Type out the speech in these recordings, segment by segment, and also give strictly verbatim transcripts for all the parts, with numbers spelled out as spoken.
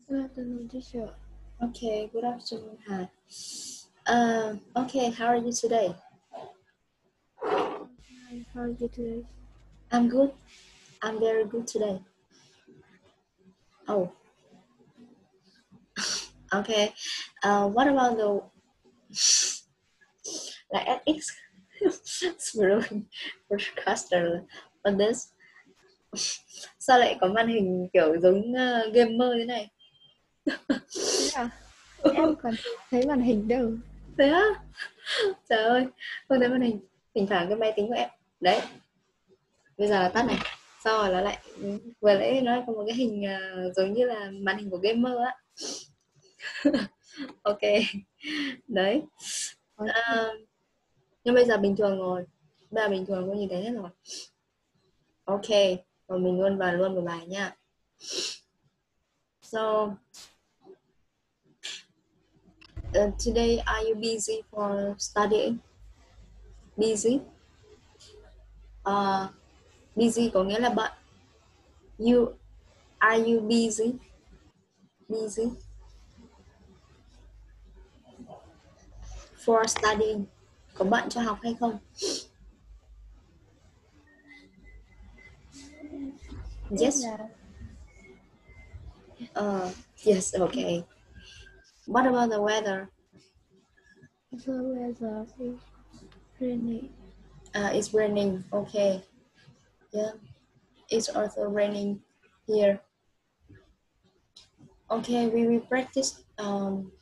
Good afternoon, teacher. Okay, good afternoon. Hi. Uh, okay, how are you today? Hi, how are you today? I'm good. I'm very good today. Oh, okay. Uh, what about the like F X scrolling broadcaster on this? Sao lại có màn hình kiểu giống uh, gamer thế này? Thế à? Em còn thấy màn hình đâu. Thế á? Trời ơi, không thấy màn hình. Thỉnh thoảng cái máy tính của em. Đấy, bây giờ là tắt này. Sau rồi nó lại vừa nãy nó có một cái hình uh, giống như là màn hình của gamer á. Ok, đấy. Có chứ. À, nhưng bây giờ bình thường rồi, bây giờ bình thường cô nhìn thấy hết rồi. Ok, rồi mình luôn vào luôn vào bài nha. So uh, today are you busy for studying? Busy? Uh, busy có nghĩa là bận. You are you busy? Busy for studying. Có bận cho học hay không? Biết Yes. là Uh, yes. Okay. What about the weather? the weather is rainy. Uh, it's raining. Okay. Yeah. It's also raining here. Okay, we will practice. Um,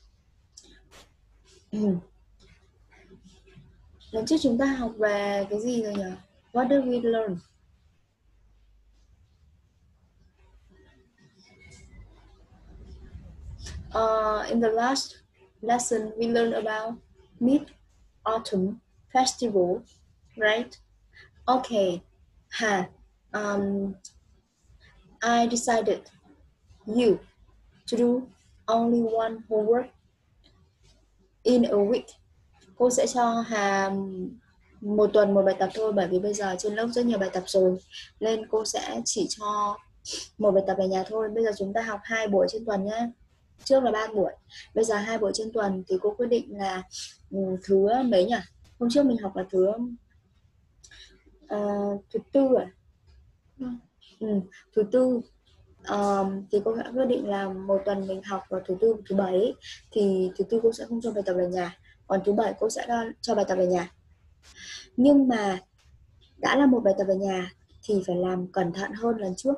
lần trước chúng ta học về cái gì rồi nhỉ? What did we learn? Uh, in the last lesson, we learned about Mid-Autumn Festival, right? Okay. Ha. Um, I decided you to do only one homework in a week. Cô sẽ cho Hà một tuần một bài tập thôi, bởi vì bây giờ trên lớp rất nhiều bài tập rồi, nên cô sẽ chỉ cho một bài tập về nhà thôi. Bây giờ chúng ta học hai buổi trên tuần nhá. Trước là ba buổi, bây giờ hai buổi trên tuần thì cô quyết định là um, thứ mấy nhỉ? Hôm trước mình học là thứ uh, thứ tư à? Vâng. Ừ, thứ tư. Um, thì cô đã quyết định là một tuần mình học vào thứ tư thứ bảy ấy, thì thứ tư cô sẽ không cho bài tập về nhà, còn thứ bảy cô sẽ cho bài tập về nhà. Nhưng mà đã là một bài tập về nhà thì phải làm cẩn thận hơn lần trước.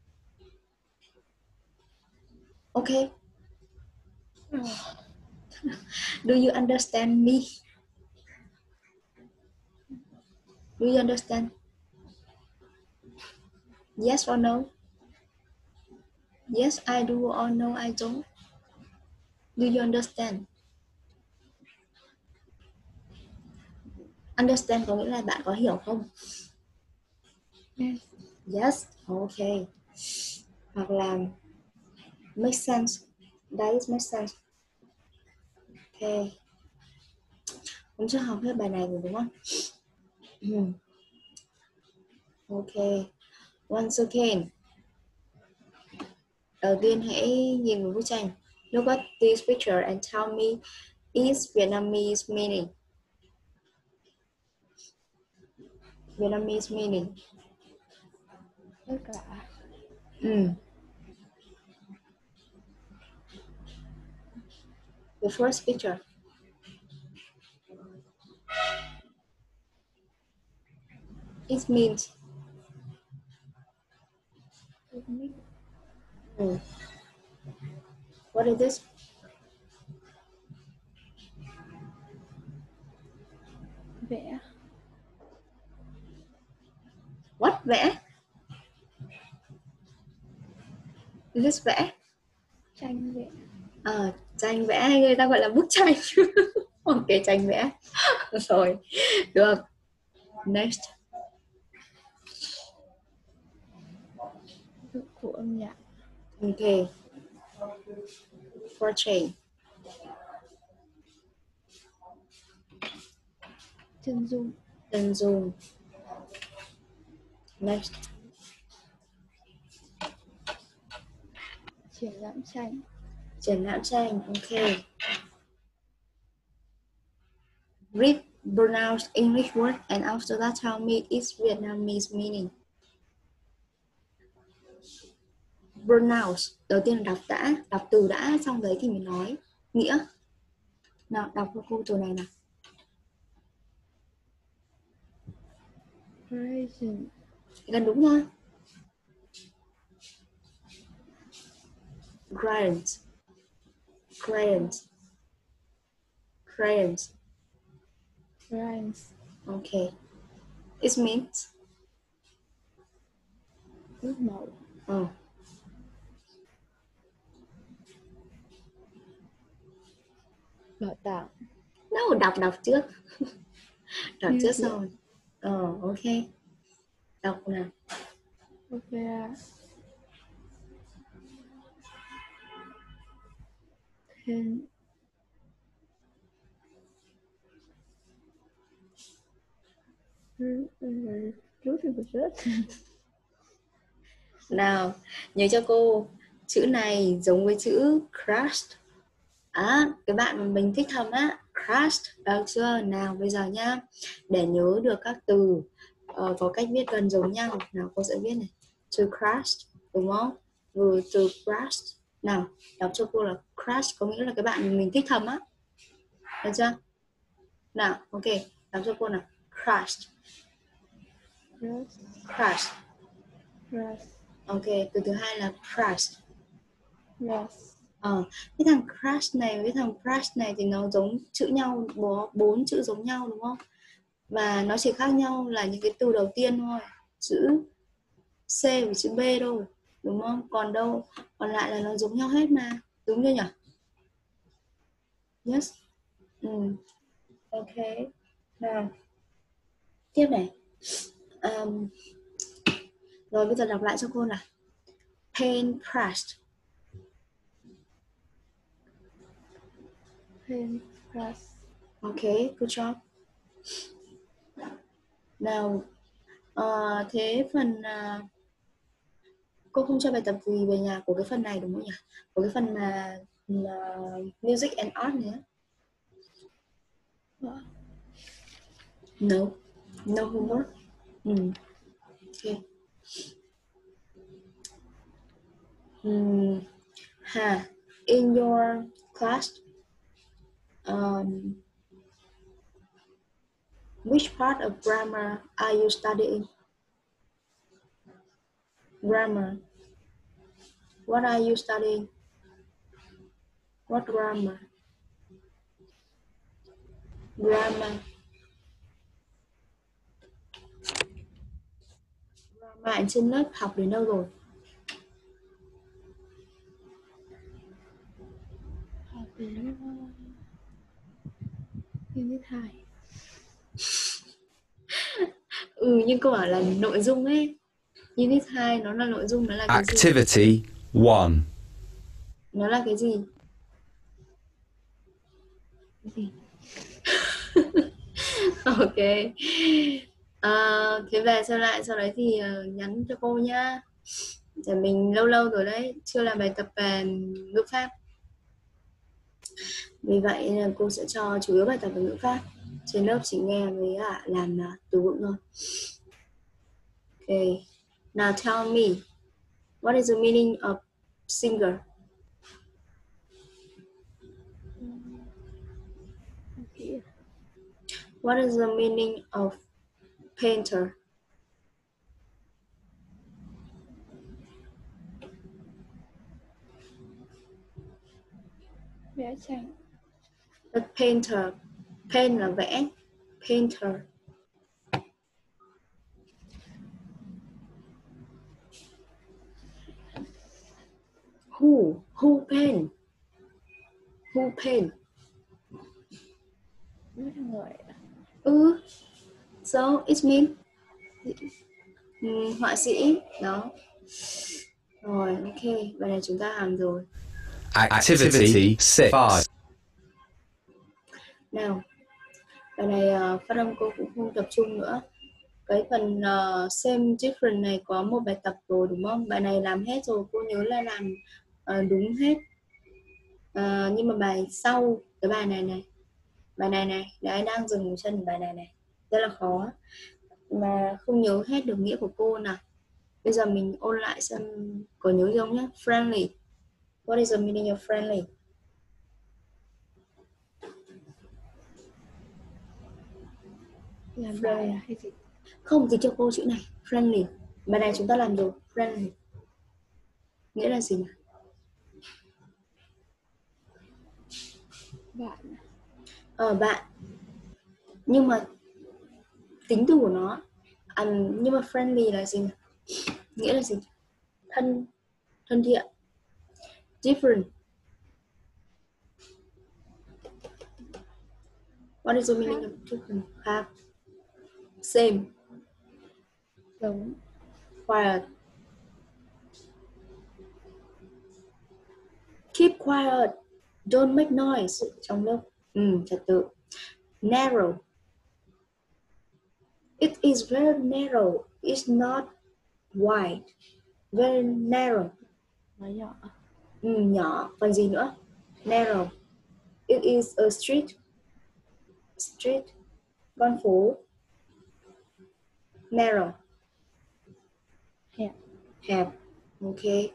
Ok. Ừ. Do you understand me? Do you understand? Yes or no? Yes, I do, or no, I don't. Do you understand? Understand có nghĩa là bạn có hiểu không? Yes. Yes, okay. Hoặc là make sense. That make sense. Okay. Hôm trước học hết bài này rồi đúng không? Hmm. Okay. Once again. Đầu tiên hãy nhìn vào bức tranh. Look at this picture and tell me its Vietnamese meaning. Vietnamese meaning. Tất cả. Mm. The first picture. It means. Mm. What is this? Vẽ. What? Vẽ? Is this vẽ? Tranh vẽ. À, tranh vẽ hay người ta gọi là bức tranh. Ok, tranh vẽ. Rồi, được. Next. Dụng cụ âm nhạc. Ok. Portrait. Chân dung. Chân dung. Next. Triển lãm tranh. Triển lãm tranh. Ok. Read, pronounce English word and after that tell me its Vietnamese meaning. Pronounce. Đầu tiên là đọc đã, đọc từ đã, xong đấy thì mình nói nghĩa. Nào, đọc cho cô từ này nào. Present. Gần đúng thôi. Crayons. Crayons. Crayons. Crayons. Okay. It means Bút màu. oh. Bảo tàng. No, đọc đọc trước. Đọc trước Museum. xong. Oh, ok. Đọc nào. Opera. Then rút thì rút. Nào, nhớ cho cô, chữ này giống với chữ crushed. À, cái bạn mà mình thích thầm á, crushed, được chưa? Nào, bây giờ nhá, để nhớ được các từ uh, có cách viết gần giống nhau. Nào, cô sẽ viết này, to crushed, đúng không? Vừa từ crushed. Nào, đọc cho cô là crushed có nghĩa là cái bạn mình thích thầm á. Được chưa? Nào, ok, đọc cho cô nào, crushed. Crushed. Crushed. Crushed. Ok, từ thứ hai là crushed. Crushed. Ờ, cái thằng crush này với thằng crush này thì nó giống chữ nhau, có bốn chữ giống nhau đúng không? Và nó chỉ khác nhau là những cái từ đầu tiên thôi, chữ C và chữ B thôi, đúng không? Còn đâu, còn lại là nó giống nhau hết mà, đúng chưa nhỉ? Yes. Ừ. Ok. Nào, tiếp này. Um, rồi bây giờ đọc lại cho cô là paint crushed. Paint crushed. Ok, good job. Nào, uh, thế phần uh, cô không cho bài tập gì về nhà của cái phần này đúng không nhỉ? Của cái phần mà uh, music and art nữa. What? No, no homework. No. Mm. Okay. Mm. Ha. In your class, um, which part of grammar are you studying? Grammar. What are you studying? What grammar? Grammar. Grammar trên lớp học đến đâu rồi? Học đến unit hai. Ừ, nhưng câu hỏi là nội dung ấy. Unit hai nó là nội dung, nó là cái gì? Activity one. Nó là cái gì? Cái gì? Ok. À, thế về xem lại, sau đấy thì uh, nhắn cho cô nhá. Để mình lâu lâu rồi đấy, chưa làm bài tập về ngữ pháp. Vì vậy nên cô sẽ cho chủ yếu bài tập về ngữ pháp. Trên lớp chỉ nghe với cả làm uh, từ vựng thôi. Ok. Now tell me, what is the meaning of singer? What is the meaning of painter? Vẽ tranh. The painter. Paint là vẽ. Painter. Who? Who paint? Who paint? Rất là người. Ừ. So it means um, họa sĩ. Đó. Rồi, ok. Bài này chúng ta làm rồi. Activity six. Nào, bài này uh, phát âm cô cũng không tập trung nữa. Cái phần uh, same different này có một bài tập rồi đúng không? Bài này làm hết rồi, cô nhớ là làm uh, đúng hết. À, nhưng mà bài sau cái bài này này, bài này này, đấy đang dừng chân bài này này, rất là khó mà không nhớ hết được nghĩa của cô nào. Bây giờ mình ôn lại xem có nhớ không nhé. Friendly. What is the meaning of friendly? Làm Friendly. bài à hay gì? Không thì cho cô chữ này. Friendly. Bài này chúng ta làm rồi. Friendly. Nghĩa là gì nhỉ? Bạn à? Ờ, bạn. Nhưng mà tính từ của nó à, nhưng mà friendly là gì nhỉ? Nghĩa là gì? Thân, thân thiện. Different. What is the meaning of different? Khác. Same. Giống. Quiet. Keep quiet. Don't make noise. Trong lớp. Ừ, trật tự. Narrow. It is very narrow. It's not wide. Very narrow. Nó nhỏ. Ừ, nhỏ. Còn gì nữa? Narrow. It is a street. Street. Con phố. Narrow. Hẹp. Hẹp. Okay.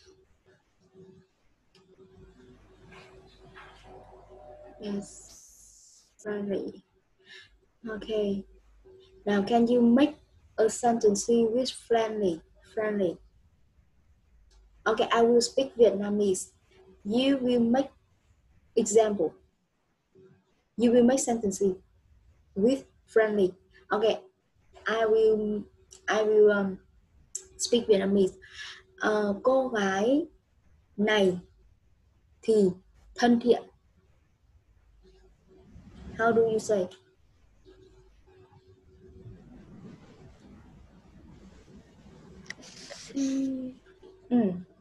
Yes. Friendly. Okay. Now can you make a sentence with friendly? Friendly. Okay, I will speak Vietnamese. You will make example. You will make sentences with friendly. Okay, I will I will um, speak Vietnamese. Uh, cô gái này thì thân thiện. How do you say? Thì Ừ.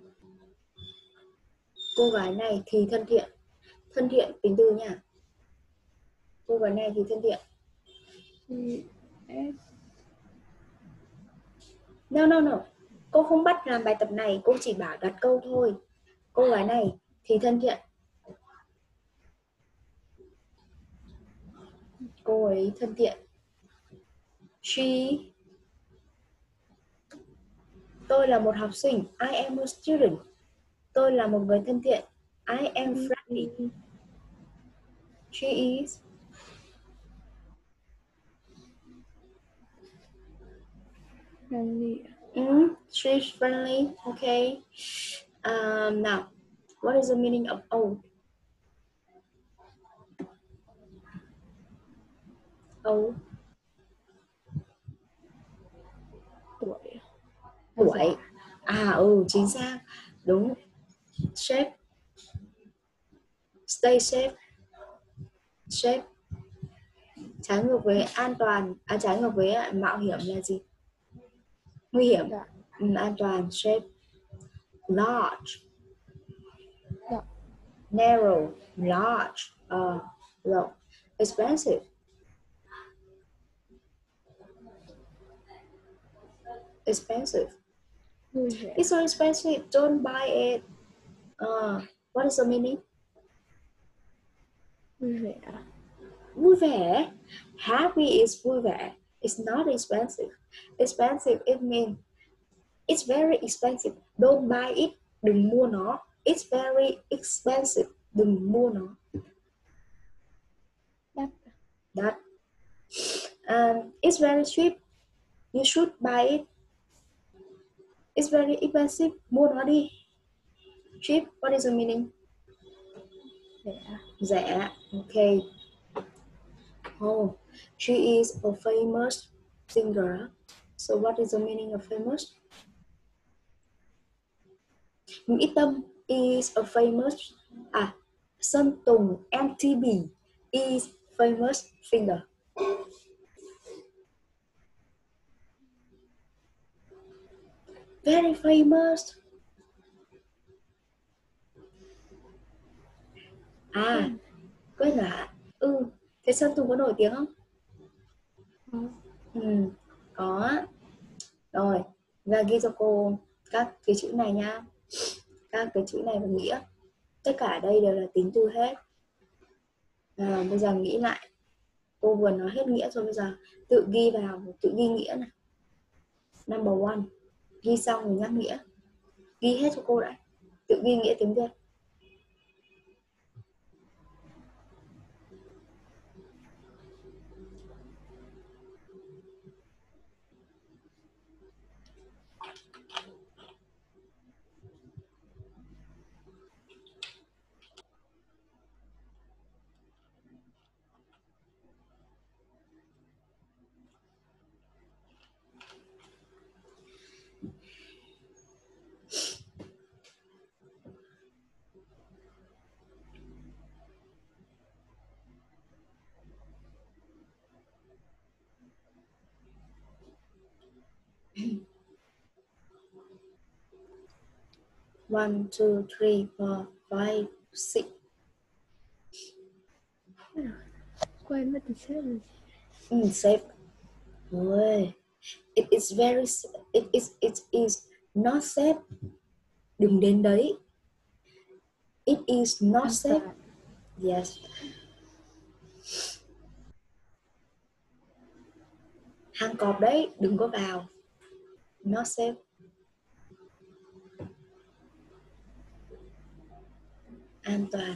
Cô gái này thì thân thiện. Thân thiện tính từ nha. Cô gái này thì thân thiện. thì S No, no, no. Cô không bắt làm bài tập này, cô chỉ bảo đặt câu thôi. Cô gái này thì thân thiện. Cô ấy thân thiện. She. Tôi là một học sinh. I am a student. Tôi là một người thân thiện. I am friendly. She is. friendly. Mm, she is friendly. Okay. Um, now, what is the meaning of old? Old. Tuổi. Tuổi. À, ừ, chính xác. Đúng. Safe. Stay safe. Safe. Trái ngược với an toàn, à, trái ngược với mạo hiểm là gì? Nguy hiểm. Dạ. Ừ, an toàn. Safe. Large. Dạ. Narrow. Large. Uh, rộng. Expensive. Expensive. Vui vẻ. It's so expensive. Don't buy it. Uh, what is the meaning? Vui vẻ. Vui vẻ. Happy is vui vẻ. It's not expensive. Expensive it means it's very expensive. Don't buy it. Đừng mua nó. It's very expensive. Đừng mua nó. Đắt. That. Um, it's very cheap. You should buy it. It's very expensive. Mua nó đi. Cheap. What is the meaning? Rẻ. Rẻ. Okay. Oh, she is a famous singer. So what is the meaning of famous? Mỹ Tâm is a famous. À, Sơn Tùng em tê pê is famous singer. Very famous. À, quên rồi hả? Ừ, thế Sơn Tùng có nổi tiếng không? Có. Ừ, có. Rồi, và ghi cho cô các cái chữ này nha. Các cái chữ này và nghĩa. Tất cả đây đều là tính từ hết. À, bây giờ nghĩ lại. Cô vừa nói hết nghĩa rồi, bây giờ tự ghi vào, tự ghi nghĩa này. Number one. Ghi xong rồi nhắc nghĩa. Ghi hết cho cô đã. Tự ghi nghĩa tiếng Việt. One, two, three, four, five, six. Quên mất từ sếp rồi. Ừ, safe. Ôi. It is very, it is, it is not safe. Đừng đến đấy. It is not An safe. toàn. Yes. Hang cọp đấy, đừng có vào. Not safe. An toàn.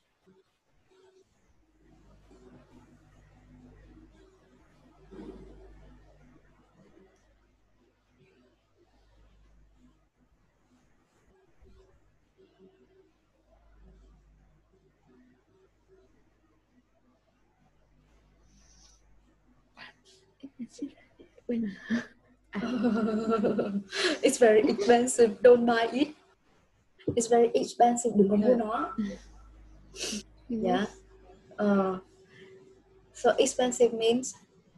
Quên rồi. It's very expensive, don't buy it. It's very expensive, đừng có mua nó. Yeah. Uh, so expensive means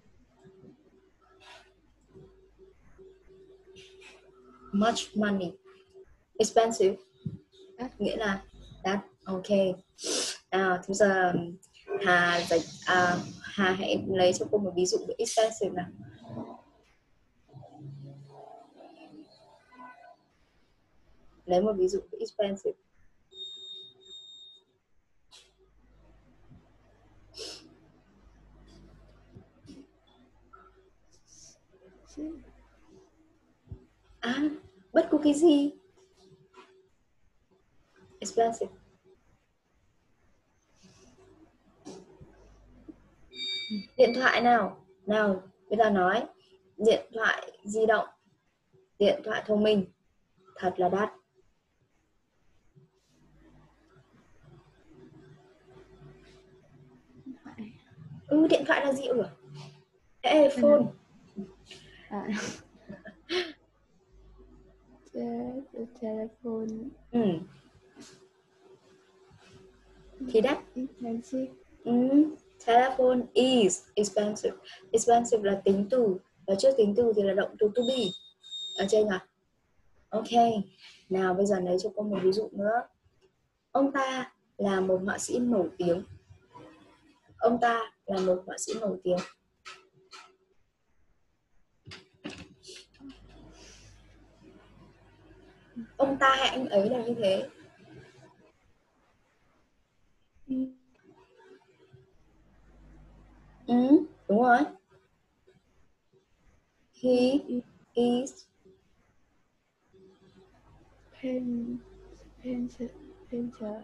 much money. Expensive nghĩa là đắt. Ok. À, bây giờ Hà giải, à, Hà hãy lấy cho cô một ví dụ về expensive nào. Lấy một ví dụ về expensive. À, bất cứ cái gì expensive. Điện thoại nào. Nào, bây giờ nói điện thoại di động, điện thoại thông minh thật là đắt. Ừ, điện thoại là gì ửa? Ê, phone. À. Telephone. Ừ. Thì đắt. Expensive. Ừ. Telephone is expensive. Expensive là tính từ, và trước tính từ thì là động từ to be. Ở trên à? Ok. Nào bây giờ lấy cho cô một ví dụ nữa. Ông ta là một họa sĩ nổi tiếng. Ông ta là một họa sĩ nổi tiếng. Ông ta hay anh ấy là như thế. Ừ, đúng rồi. He is Pen, painter, painter,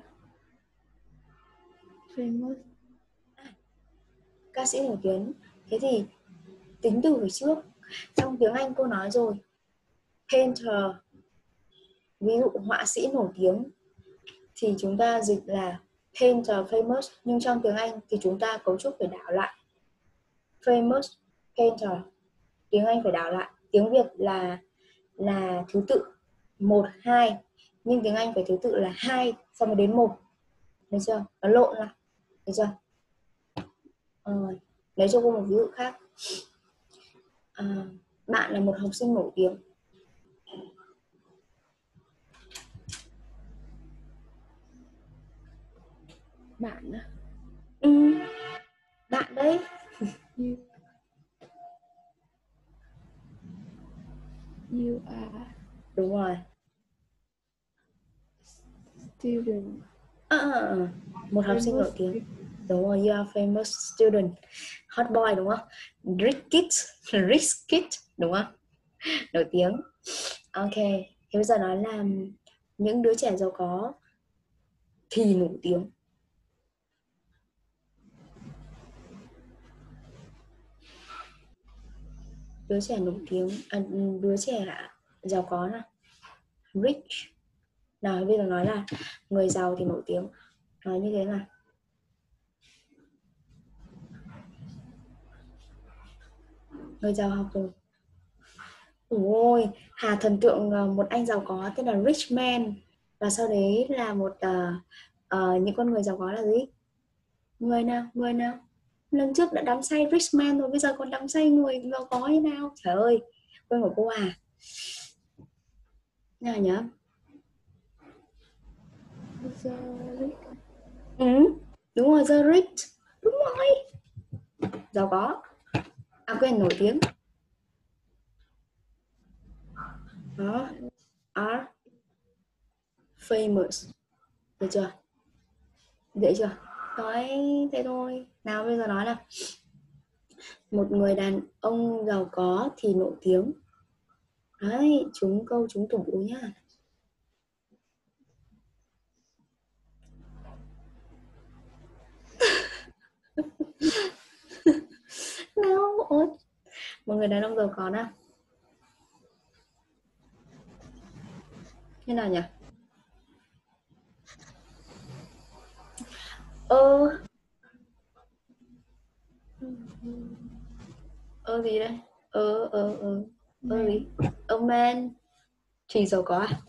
famous. ca sĩ nổi tiếng. Thế thì tính từ phải trước. Trong tiếng Anh cô nói rồi. Painter, ví dụ họa sĩ nổi tiếng, thì chúng ta dịch là painter famous. Nhưng trong tiếng Anh thì chúng ta cấu trúc phải đảo lại. Famous, painter. Tiếng Anh phải đảo lại. Tiếng Việt là là thứ tự một, hai. Nhưng tiếng Anh phải thứ tự là hai xong rồi đến một. Được chưa? Nó lộn lại. Được chưa? À, lấy cho cô một ví dụ khác. À, bạn là một học sinh nổi tiếng. Bạn à? Ừ, bạn đấy. You, you are Đúng rồi. student. À, à, à. Một học sinh nổi tiếng. Đúng rồi, you are famous student. Hot boy đúng không? Rich kid, rich kid đúng không? Nổi tiếng. Ok, thế bây giờ nói là những đứa trẻ giàu có thì nổi tiếng. Đứa trẻ nổi tiếng, à, đứa trẻ giàu có nào. Rich. Nào bây giờ nói là người giàu thì nổi tiếng. Nói như thế nào? Người giàu học rồi. Ôi, Hà thần tượng một anh giàu có tên là Rich Man. Và sau đấy là một uh, uh, những con người giàu có là gì? Người nào? Người nào? Lần trước đã đắm say Rich Man rồi, bây giờ còn đắm say người giàu có như nào? Trời ơi, quên của cô à. Nào nhớ. The Rich. Ừ, đúng rồi, The Rich. Đúng rồi. Giàu có. À quên, nổi tiếng. Đó. Are famous. Được chưa? Dễ chưa? Nói thế thôi. Nào bây giờ nói là một người đàn ông giàu có thì nổi tiếng. Đấy, trúng câu trúng tủ nhá. Nào, ôi. Một người đàn ông giàu có nào. Như nào nhỉ? Ơ Ơ gì đây? Ơ ơ ơ Ơ gì? Ơ man. Thì giàu có à?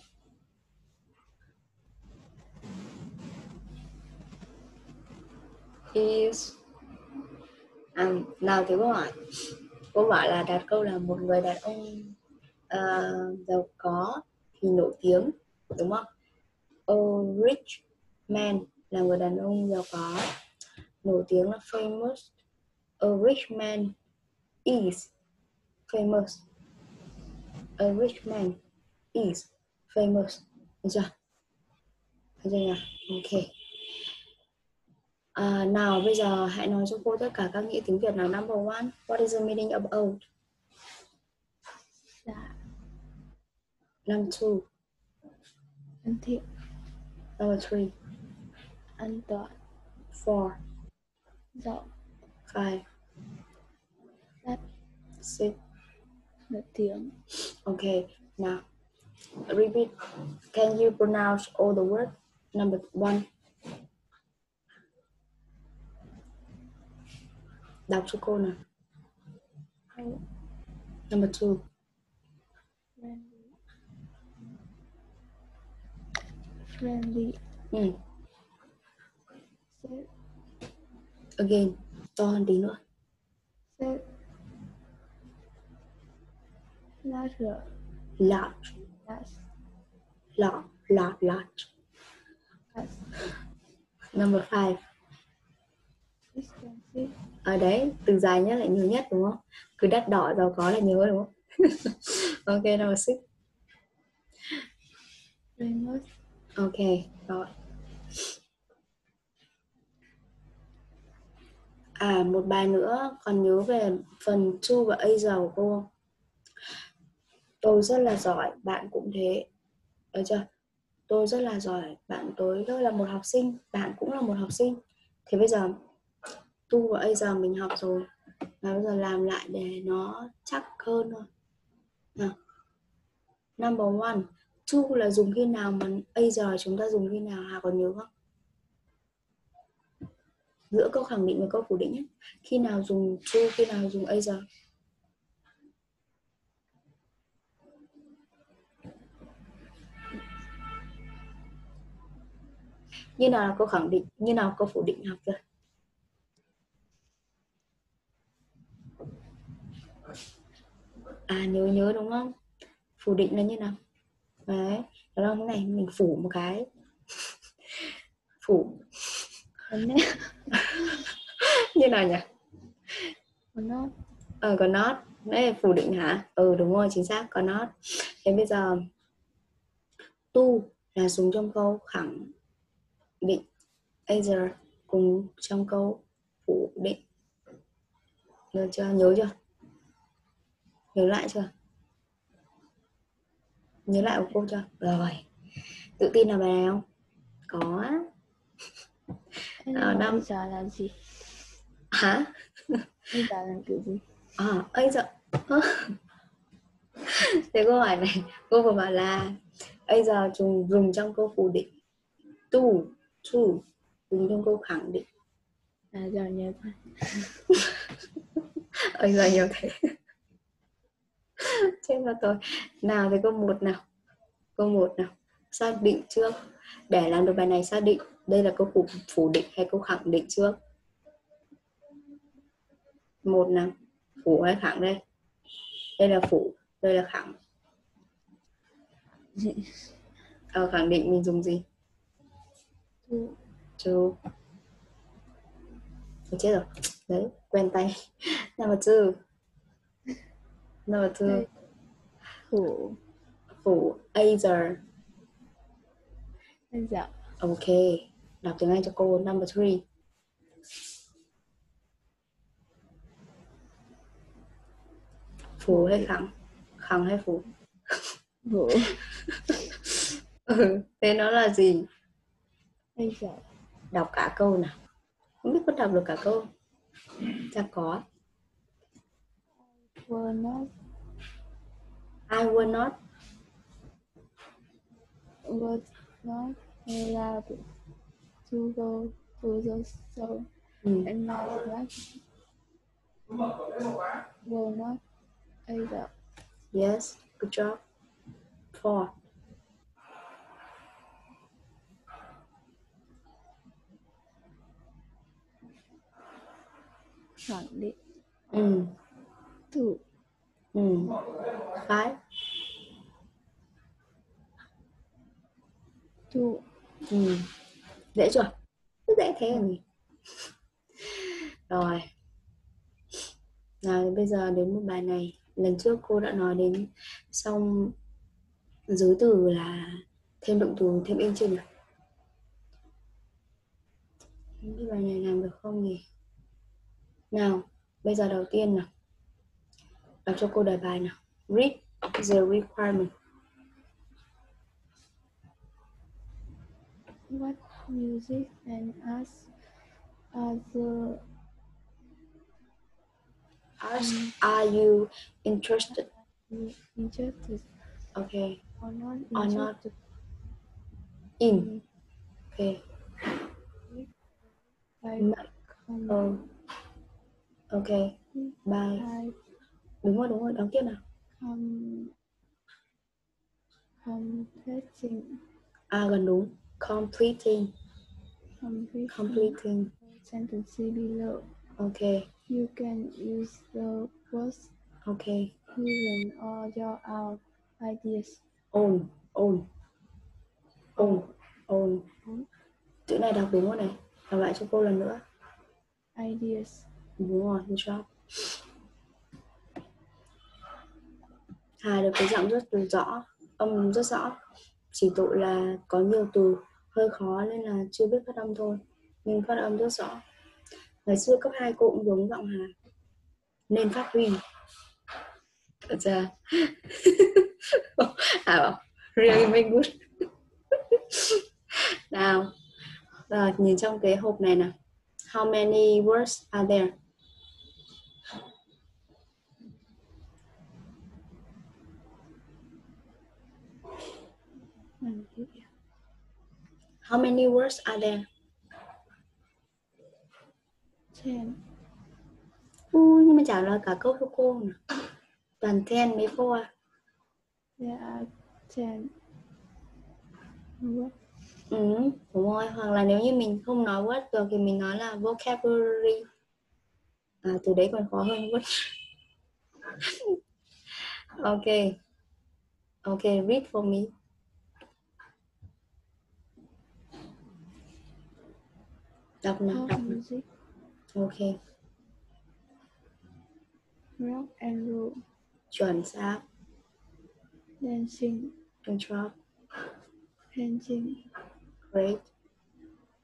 Is à, nào thì cô hỏi. Cô bảo là đặt câu là một người đàn ông uh, giàu có thì nổi tiếng, đúng không? A rich man là người đàn ông giàu có, nổi tiếng là famous. A rich man is famous. A rich man is famous. Được chưa? Được chưa nhỉ? Ok. À, nào bây giờ hãy nói cho cô tất cả các nghĩa tiếng Việt nào. Number one, what is the meaning of old? Dạ. Number two, Thân thiện. number three, An toàn. four, Rộng. five, Đắt. six. Nổi tiếng. Okay, now repeat. Can you pronounce all the words? Number one. Đọc cho cô nào. Old. Number two. Friendly. Friendly. Ừ. Safe. Again, to hơn tí nữa. Safe. Larger. Large. Large. Large. Large. Large. Large. Number five. Expensive. Ở đấy, từ dài nhất lại nhiều nhất đúng không? Cứ đắt đỏ giàu có là nhớ đúng không? Ok, number six. Famous. Ok, rồi. À, một bài nữa, còn nhớ về phần to và a giàu cô không? Tôi rất là giỏi, bạn cũng thế. Được chưa? Tôi rất là giỏi, bạn tôi tôi là một học sinh, bạn cũng là một học sinh. Thế bây giờ to và a giờ mình học rồi, và bây giờ làm lại để nó chắc hơn thôi. Nào. Number one, to là dùng khi nào, mà a giờ chúng ta dùng khi nào, Hà còn nhớ không? Giữa câu khẳng định và câu phủ định ấy. Khi nào dùng to, khi nào dùng a giờ? Như nào là câu khẳng định, như nào là câu phủ định, học chưa? À, nhớ nhớ đúng không? Phủ định là như nào? Đấy, đó là cái này mình phủ một cái. Phủ. Như nào nhỉ? Có not. Ờ, có not. Đấy là phủ định hả? Ừ, đúng rồi, chính xác, có not. Thế bây giờ to là dùng trong câu khẳng định. Either cùng trong câu phủ định. Nhớ chưa? Nhớ chưa? Nhớ lại chưa? Nhớ lại của cô chưa? Rồi. Tự tin là bài này không? Có á. À, năm. bây giờ là gì? Hả? Bây giờ là kiểu gì? À, ấy giờ. Thế câu hỏi này, cô vừa bảo là bây giờ dùng dùng trong câu phủ định. To, to dùng trong câu khẳng định. À, giờ nhớ rồi. Bây giờ nhiều thế. Chết vào tôi. Nào thì câu một nào. Câu một nào. Xác định trước. Để làm được bài này xác định đây là câu phủ, phủ định hay câu khẳng định trước. Một nào. Phủ hay khẳng đây? Đây là phủ, đây là khẳng. Ờ, khẳng định mình dùng gì? Two. True. Chết rồi. Đấy, quen tay. Number two. Number two. Đây. Phủ. Phủ. Either. Bây giờ. Ok. Đọc tiếng Anh cho cô. Number three. Phủ hay khẳng? Khẳng hay phủ? Phủ. Ừ, thế nó là gì? Bây giờ. Đọc cả câu nào. Không biết có đọc được cả câu. Chắc có. Were not. I will not. Was not allowed to go to the store Ừ. at night. Like, were not either. Yes, good job. Four. Khẳng định. Ừ. Two. Ừ. Five. Two. Ừ. Dễ chưa? Rất dễ thế là gì? Rồi. Nào bây giờ đến một bài này. Lần trước cô đã nói đến xong giới từ là thêm động từ, thêm ing chưa nhỉ? Không biết bài này làm được không nhỉ? Nào, bây giờ đầu tiên nào. Đọc cho cô đề bài nào. Read the requirement. What music and arts are the Arts are you interested? you interested Okay. or not Or not interested in. Okay. by Make. com- Oh. Okay. Bye. by Đúng rồi, đúng rồi. Đọc tiếp nào. com- completing À, gần đúng. Completing. completing Completing. sentence below. Okay. You can use the words Okay. given or your own ideas. Own. Own. Own. Own. Chữ này đọc đúng rồi này. Đọc lại cho cô lần nữa. Ideas. Đúng rồi, good job. Hà được cái giọng rất từ rõ, âm rất rõ. Chỉ tội là có nhiều từ hơi khó nên là chưa biết phát âm thôi. Nhưng phát âm rất rõ. Ngày xưa cấp hai cô cũng giống giọng Hà. Nên phát huy. Thật ra Hà bảo really make good. Nào, rồi nhìn trong cái hộp này nào. How many words are there? How many words are there? Ten. Ui, nhưng mà trả lời cả câu cho cô nè. Toàn ten mấy cô à? There are ten words. Ừ, đúng rồi. Hoặc là nếu như mình không nói word được thì mình nói là vocabulary. À, từ đấy còn khó hơn word. Ok. Ok, read for me. Đọc nào, Pop đọc nào. music, Ok, rock and roll, chuẩn xác. dancing, Good job. painting, Great.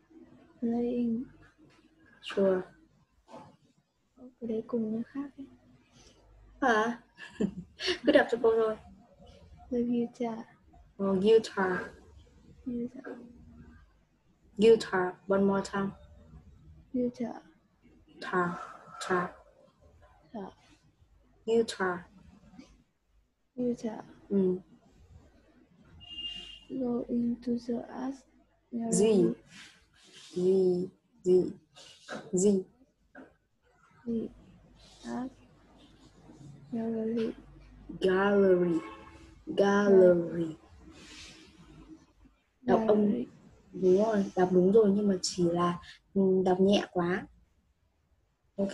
playing. Sure. Cái đấy cùng nó khác ấy. À, cứ đọc cho cô thôi. The guitar. Oh, guitar. Guitar. Guitar. One more time. Guitar. Tar. Tar. Guitar. Guitar. Guitar. Ừ. Go into the art Gì? gallery. Gì? Gì? Gì? The art gallery. Gallery. Gallery. Đọc âm Gallery. đúng rồi, đọc đúng rồi nhưng mà chỉ là ừ, đọc nhẹ quá. Ok.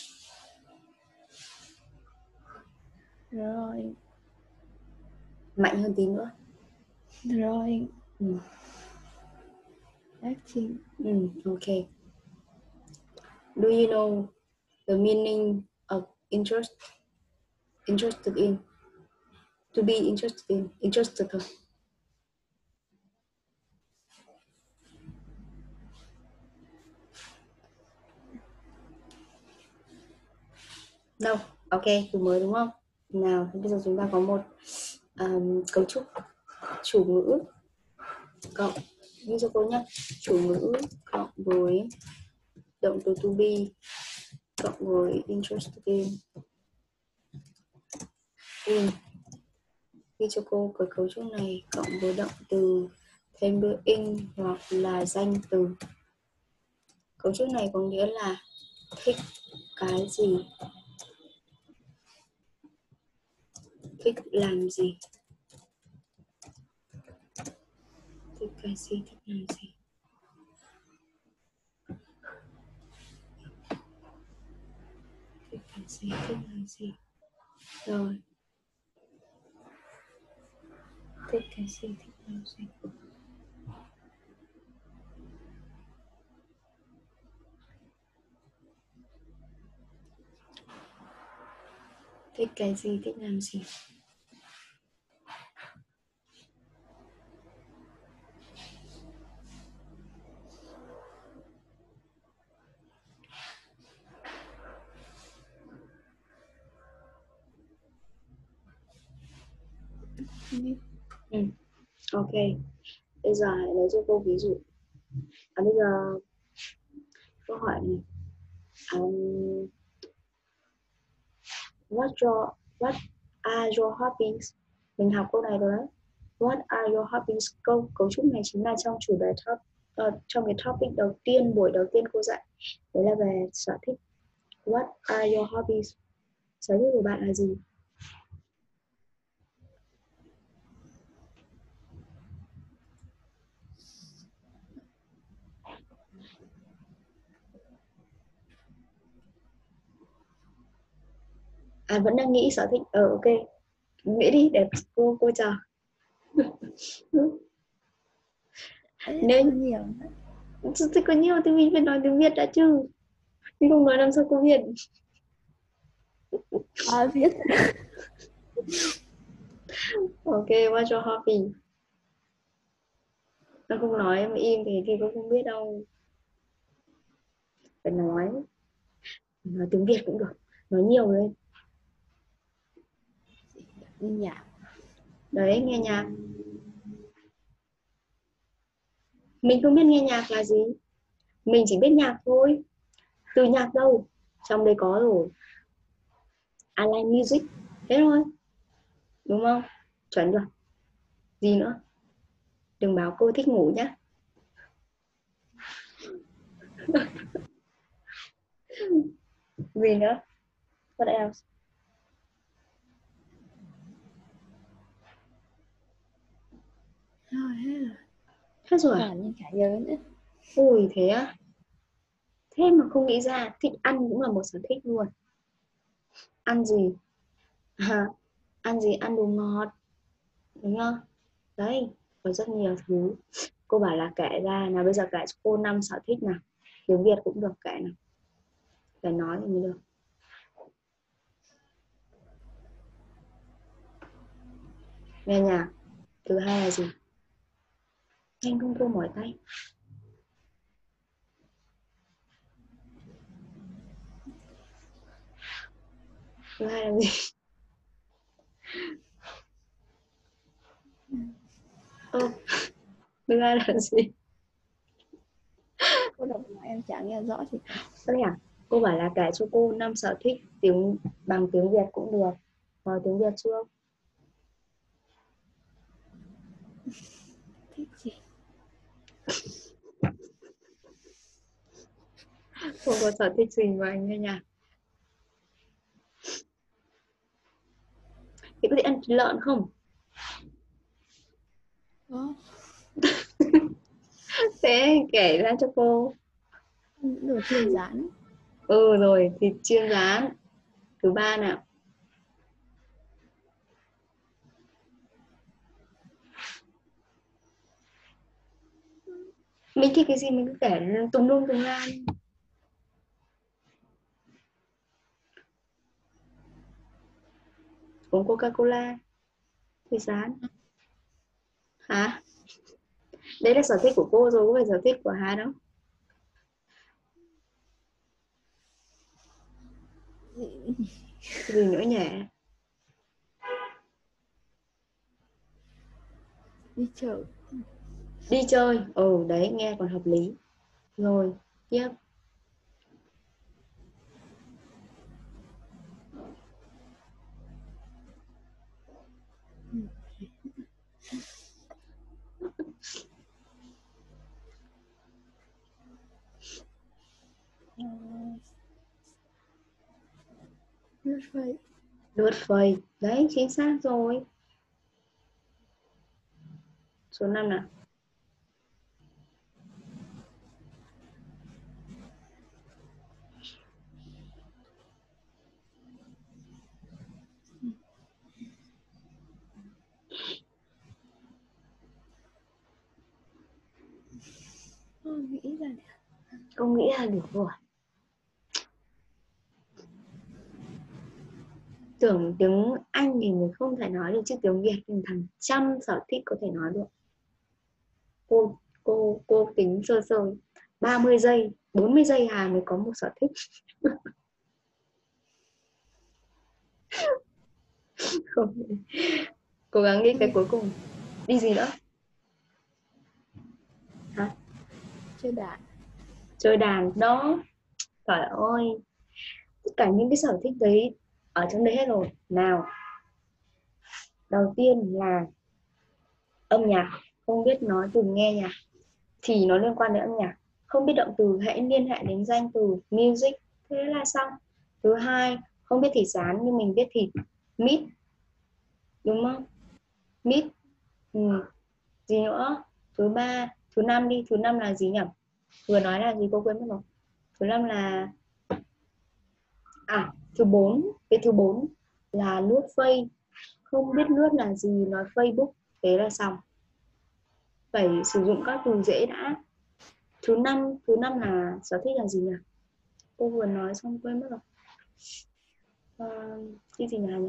Drawing. Mạnh hơn tí nữa. Drawing. Ừ. Acting. Ừ. Ok. Do you know the meaning of interest? Interested in. To be interested in. Interested thôi. Đâu? Ok, từ mới đúng không? Nào, thì bây giờ chúng ta có một um, cấu trúc chủ ngữ cộng, như cho cô nhé, chủ ngữ cộng với động từ to be cộng với interested in. in. Ghi cho cô cái cấu trúc này cộng với động từ thêm đuôi in hoặc là danh từ. Cấu trúc này có nghĩa là thích cái gì, thích làm gì, thích cái gì, thích làm gì. Thích cái gì, thích làm gì. Rồi. Thích cái gì, thích làm gì. Thích cái gì, thích làm gì. Ừ. Ok. Bây giờ hãy lấy cho cô ví dụ. À, bây giờ câu hỏi này. Um, what your what are your hobbies? Mình học câu này rồi đấy. What are your hobbies? Câu cấu trúc này chính là trong chủ đề top uh, trong cái topic đầu tiên, buổi đầu tiên cô dạy. Đấy là về sở thích. What are your hobbies? Sở thích của bạn là gì? À, vẫn đang nghĩ sở thích. Ờ ok. Nghĩ đi để cô cô chờ. Nên nhiều thì có nhiều thì mình phải nói tiếng Việt đã chứ. Mình không nói làm sao cô biết. à, viết. Ok, what's your hobby? Nó không nói em im thì thì cô không biết đâu. Phải nói. Nói tiếng Việt cũng được. Nói nhiều lên. Nghe nhạc. Đấy, nghe nhạc. Mình không biết nghe nhạc là gì. Mình chỉ biết nhạc thôi. Từ nhạc đâu? Trong đây có rồi. I like music. Thế thôi. Đúng không? Chuẩn rồi. Gì nữa? Đừng bảo cô thích ngủ nhá. Gì nữa? What else? Thôi hết rồi. Hết rồi à? Toàn như chả nhớ nữa. Ui thế á? Thế mà không nghĩ ra. Thích ăn cũng là một sở thích luôn. Ăn gì? À, ăn gì? Ăn đồ ngọt. Đúng không? Đấy, có rất nhiều thứ. Cô bảo là kể ra. Nào bây giờ kể cho cô năm sở thích nào. Tiếng Việt cũng được, kể nào. Phải nói thì mới được. Nghe nhạc. Thứ hai là gì? Anh không cô mỏi tay. Thứ hai là gì? Ơ, thứ hai là gì? Cô đọc lại em chả nghe rõ thì Đây à? Cô bảo là kể cho cô năm sở thích tiếng bằng tiếng Việt cũng được. Nói tiếng Việt chưa? thích gì. Không có sở thích gì mà anh nghe nhạc. Thì có thể ăn thịt lợn không? Có Thế kể ra cho cô. những đồ chiên rán. Ừ rồi, thịt chiên rán. Thứ ba nào. Mình thích cái gì mình cứ kể tùm lum tùm la. Uống Coca-Cola, thịt rán. Hả? Đấy là sở thích của cô rồi, có phải sở thích của Hà đâu. Gì nữa nhỉ? Đi chợ. Đi chơi. Ừ đấy, nghe còn hợp lý. Rồi, tiếp. Lướt Facebook. Lướt phẩy. Đấy, chính xác rồi. Số năm nào. Không nghĩ ra được. Không nghĩ ra được rồi. Tưởng tiếng Anh thì mình không thể nói được, chứ tiếng Việt thì thằng trăm sở thích có thể nói được. Cô cô cô tính sơ sơ ba mươi giây, bốn mươi giây Hà mới có một sở thích. Không. Cố gắng nghĩ cái cuối cùng. Đi gì nữa? Hả? Chơi đàn. Chơi đàn đó. Trời ơi, tất cả những cái sở thích đấy ở trong đấy hết rồi. Nào, đầu tiên là âm nhạc. Không biết nói từ nghe nhạc thì nó liên quan đến âm nhạc. Không biết động từ hãy liên hệ đến danh từ music, thế là xong. Thứ hai, không biết thịt rán nhưng mình biết thịt meat, đúng không? Meat. Ừ. Gì nữa? Thứ ba, thứ năm đi. Thứ năm là gì nhỉ? Vừa nói là gì cô quên mất rồi. Thứ năm là à thứ bốn. Cái thứ bốn là lướt face. Không biết lướt là gì, nói Facebook, thế là xong. Phải sử dụng các từ dễ đã. Thứ năm, thứ năm là sở thích là gì nhỉ? Cô vừa nói xong quên mất rồi. À, cái gì nhỉ?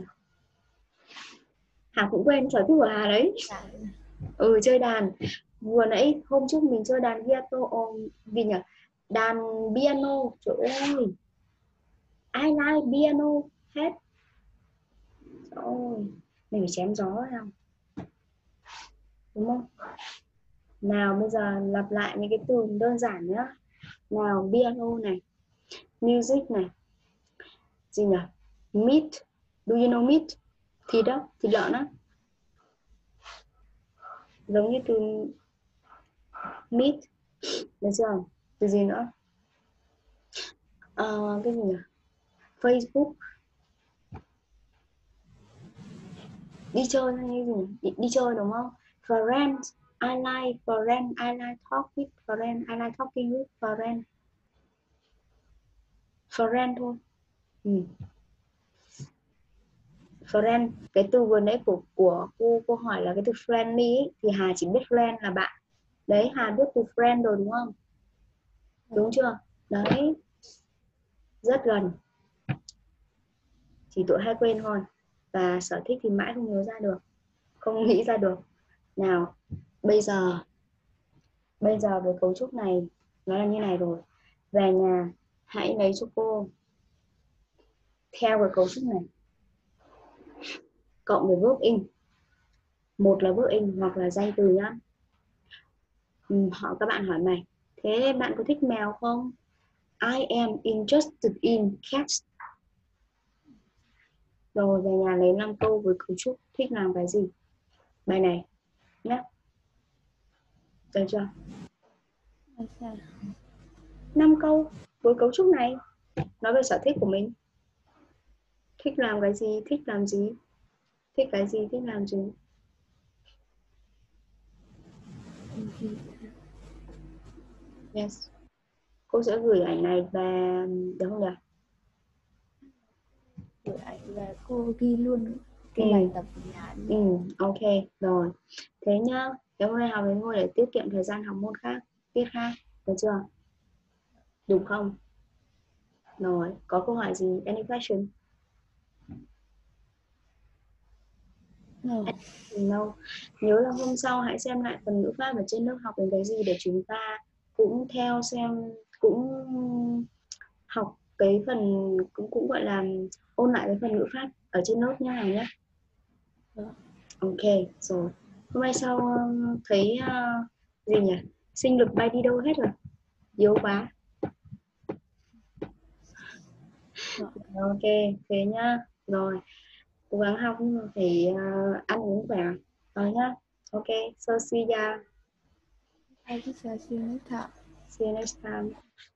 Hà cũng quên sở thích của Hà đấy. Đàn. Ừ, chơi đàn. Vừa nãy hôm trước mình chơi đàn piano, gì nhỉ? Đàn piano. Trời ơi, ai like piano hết. Trời ơi, mình phải chém gió không? Đúng không? Nào bây giờ lặp lại những cái từ đơn giản nhé. Nào, piano này, music này, gì nhỉ? Meat. Do you know meat? Thịt đó, thịt lợn á. Giống như từ meat. Được chưa? Từ gì nữa? À, cái gì nhỉ? Facebook. Đi chơi hay cái gì nhỉ? Đi, đi chơi đúng không? Friends. I like friend. I like talk with friend. I like talking with friend. Friend thôi. Ừ. Friend, cái từ vừa nãy của của cô cô hỏi là cái từ friendly ấy, thì Hà chỉ biết friend là bạn. Đấy, Hà biết từ friend rồi đúng không? Đúng chưa? Đấy, rất gần. Chỉ tụi hay quên thôi. Và sở thích thì mãi không nhớ ra được, không nghĩ ra được. Nào, bây giờ bây giờ với cấu trúc này nó là như này rồi. Về nhà hãy lấy cho cô theo cái cấu trúc này. cộng với verb in. Một là verb in hoặc là danh từ nhá. Ừ, họ các bạn hỏi mày, thế bạn có thích mèo không? I am interested in cats. Rồi về nhà lấy năm câu với cấu trúc thích làm cái gì. Bài này nhé. Được chưa? năm câu với cấu trúc này nói về sở thích của mình. Thích làm cái gì, thích làm gì, thích cái gì, thích làm gì. Yes. Cô sẽ gửi ảnh này và được không nhỉ? Gửi ảnh và cô ghi luôn cái Ừ. bài tập ở nhà. Ừ, ok, rồi. Thế nhá, nếu hôm nay học đến ngồi để tiết kiệm thời gian học môn khác, tiết khác, được chưa? Đúng không? Rồi, có câu hỏi gì? Any question? No. No. Nhớ là hôm sau hãy xem lại phần ngữ pháp ở trên lớp học đến cái gì để chúng ta cũng theo xem, cũng học cái phần, cũng cũng gọi là ôn lại cái phần ngữ pháp ở trên lớp nha Hằng nhé. Ok, rồi. Hôm nay sau uh, thấy uh, gì nhỉ? Sinh lực bay đi đâu hết rồi? Yếu quá. Ok, thế nhá. Rồi, cố gắng học nhưng mà phải uh, ăn uống khỏe. Rồi nhá. Ok, so see ya. I just see you next time. See you next time.